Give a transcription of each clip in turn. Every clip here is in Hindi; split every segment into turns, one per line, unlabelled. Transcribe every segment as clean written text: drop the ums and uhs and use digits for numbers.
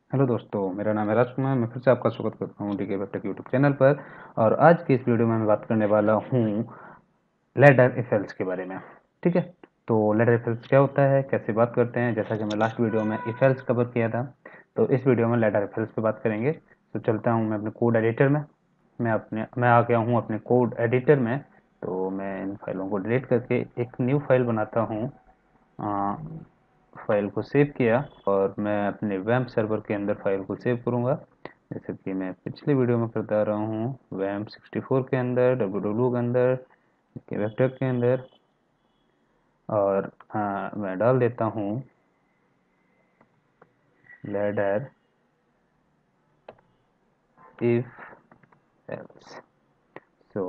हेलो दोस्तों, मेरा नाम है राजकुमार। मैं फिर से आपका स्वागत करता हूँ DK Web Tech YouTube channel पर। और आज की इस वीडियो में मैं बात करने वाला हूँ लैडर इफेल्ट्स के बारे में। ठीक है, तो लैडर इफेल्ट्स क्या होता है, कैसे बात करते हैं। जैसा कि मैं लास्ट वीडियो में इफेल्ट्स कवर किया था, तो इस वीडियो में लैडर इफेल्ट्स पे बात करेंगे। तो चलता हूँ मैं अपने कोड एडिटर में। मैं आ गया हूँ अपने कोड एडिटर में। तो मैं इन फाइलों को डिलीट करके एक न्यू फाइल बनाता हूँ। फाइल को सेव किया और मैं अपने वैम्प सर्वर के अंदर फाइल को सेव करूँगा, जैसे कि मैं पिछले वीडियो में करता रहा हूँ। वैम्प 64 के अंदर, www के अंदर, वेबटेक के अंदर। और मैं डाल देता हूँ लैडर इफ एल्स। सो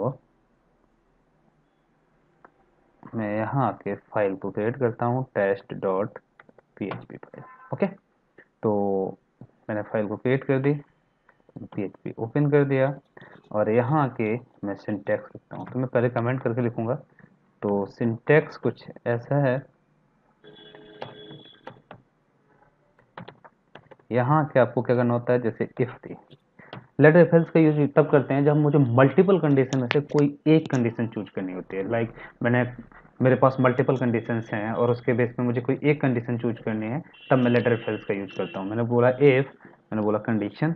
मैं यहाँ आके फाइल को क्रिएट करता हूँ test.php फाइल। ओके, तो मैंने फाइल को क्रिएट कर दी, PHP ओपन कर दिया और यहाँ आके मैं सिंटैक्स लिखता हूँ। तो मैं पहले कमेंट करके लिखूंगा। तो सिंटैक्स कुछ ऐसा है। यहाँ के आपको क्या करना होता है, जैसे इफ थी। लेटर इफ एल्स का यूज तब करते हैं जब मुझे मल्टीपल कंडीशन में से कोई एक कंडीशन चूज करनी होती है। लाइक मेरे पास मल्टीपल कंडीशंस हैं और उसके बेस पे मुझे कोई एक कंडीशन चूज करनी है, तब मैं लेटर इफ एल्स का यूज करता हूँ। मैंने बोला कंडीशन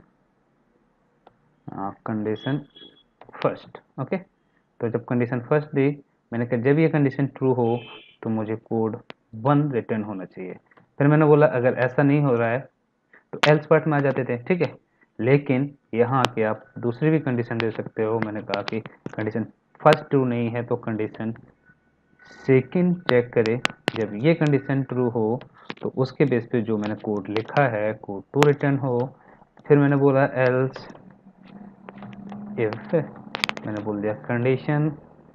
कंडीशन फर्स्ट। ओके, तो जब कंडीशन फर्स्ट दी, मैंने कहा जब ये कंडीशन ट्रू हो तो मुझे कोड 1 रिटर्न होना चाहिए। फिर मैंने बोला अगर ऐसा नहीं हो रहा है तो एल्स पार्ट में आ जाते थे। ठीक है, लेकिन यहाँ आके आप दूसरी भी कंडीशन दे सकते हो। मैंने कहा कि कंडीशन फर्स्ट ट्रू नहीं है तो कंडीशन सेकंड चेक करें। जब ये कंडीशन ट्रू हो तो उसके बेस पे जो मैंने कोड लिखा है कोड 2 रिटर्न हो। फिर मैंने बोला एल्स इफ, मैंने बोल दिया कंडीशन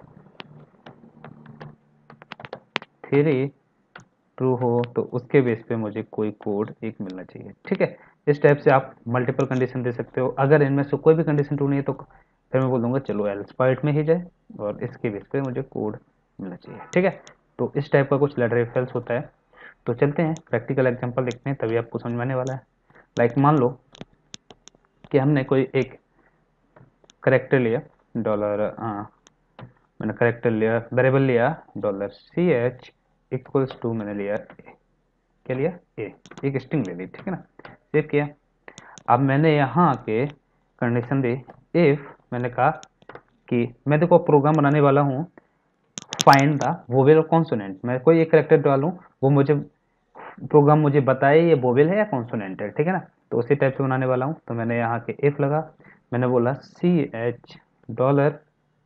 3 ट्रू हो तो उसके बेस पे मुझे कोई कोड एक मिलना चाहिए। ठीक है, इस टाइप से आप मल्टीपल कंडीशन दे सकते हो। अगर इनमें से कोई भी कंडीशन ट्रू नहीं है तो फिर मैं बोल दूंगा चलो एल्स पार्ट में ही जाए और इसके बेस पे मुझे कोड मिलना चाहिए। ठीक है, तो इस टाइप का कुछ लेटर इफ एल्स होता है। तो चलते हैं प्रैक्टिकल एग्जांपल देखते हैं, तभी आपको समझ में आने वाला है। लाइक मान लो कि हमने कोई एक करेक्टर लिया, डॉलर मैंने करेक्टर लिया, वेरिएबल लिया $ch इक्वल्स टू, मैंने लिया क्या लिया ए, एक स्ट्रिंग ले ली। ठीक है ना, सेव किया। अब मैंने यहाँ आके कंडीशन दी इफ, मैंने कहा कि मैं देखो प्रोग्राम बनाने वाला हूँ फाइंड द वोवेल और कॉन्सोनेंट। मैं कोई एक करेक्टर डालूं, वो मुझे प्रोग्राम मुझे बताए ये वोवेल है या कॉन्सोनेंट है। ठीक है ना, तो उसी टाइप से बनाने वाला हूँ। तो मैंने यहाँ के इफ लगा, मैंने बोला ch dollar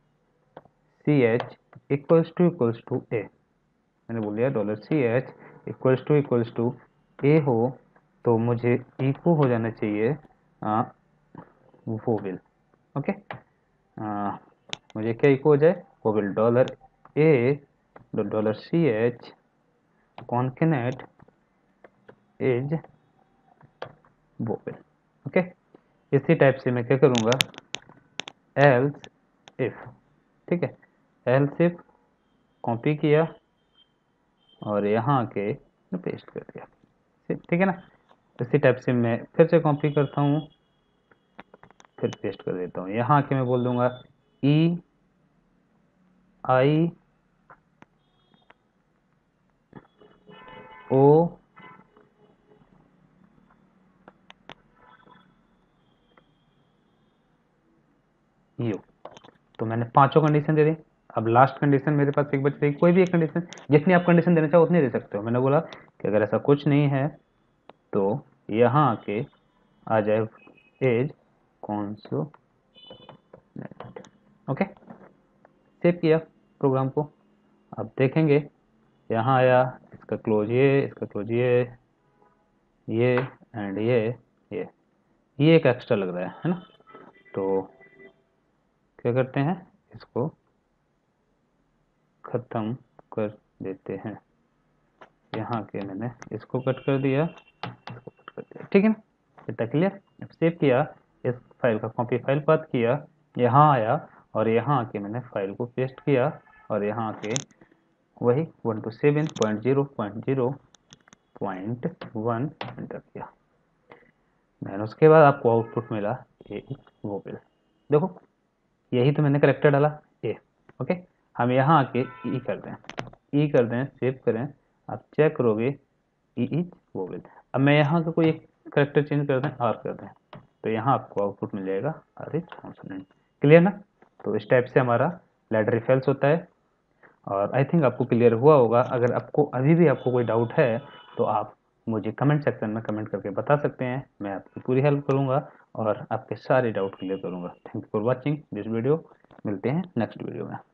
ch equals to A. मैंने बोल दिया $ch इक्वल्स टू ए हो तो मुझे इको हो जाना चाहिए वोवेल। ओके, मुझे क्या इको हो जाए, vowel. $a $ch concatenate is vowel. Okay, इसी टाइप से मैं क्या करूँगा, एल्स इफ। ठीक है, एल्स इफ कॉपी किया और यहाँ आके पेस्ट कर दिया। ठीक है ना, इसी टाइप से मैं फिर से कॉपी करता हूँ, फिर पेस्ट कर देता हूँ। यहाँ आके मैं बोल दूंगा ई आई ओ यू। तो मैंने पांचों कंडीशन दे दी। अब लास्ट कंडीशन मेरे पास एक बच रही, कोई भी एक कंडीशन, जितनी आप कंडीशन देना चाहो उतनी दे सकते हो। मैंने बोला कि अगर ऐसा कुछ नहीं है तो यहाँ आके आ जाए एज कॉन्सोनेंट। ओके, सेव किया प्रोग्राम को। अब देखेंगे यहाँ आया, इसका क्लोज इसका क्लोज ये एंड ये एक एक्स्ट्रा लग रहा है ना। तो क्या करते हैं, इसको ख़त्म कर देते हैं। यहाँ के मैंने इसको कट कर दिया, इसको कट कर दिया। ठीक है ना, इतना क्लियर। सेव किया, इस फाइल का कॉपी फाइल पाथ किया, यहाँ आया और यहाँ आके मैंने फाइल को पेस्ट किया और यहाँ आके वही 127.0.0.1 एंटर किया। मैंने उसके बाद आपको आउटपुट मिला ए इज वोवेल। देखो यही तो मैंने करेक्टर डाला ए। ओके, हम यहाँ आके ई कर दें, ई कर दें, सेव करें, आप चेक करोगे ई इज वोवेल। अब मैं यहाँ का कोई एक करेक्टर चेंज कर दें, आर कर दें, तो यहाँ आपको आउटपुट मिल जाएगा आर इज कॉन्सोनेंट। क्लियर ना? तो इस टाइप से हमारा लैडर रिफेल्स होता है। और आई थिंक आपको क्लियर हुआ होगा। अगर आपको अभी भी आपको कोई डाउट है तो आप मुझे कमेंट सेक्शन में कमेंट करके बता सकते हैं, मैं आपकी पूरी हेल्प करूंगा और आपके सारे डाउट क्लियर करूंगा। Thank you for watching this video. मिलते हैं नेक्स्ट वीडियो में।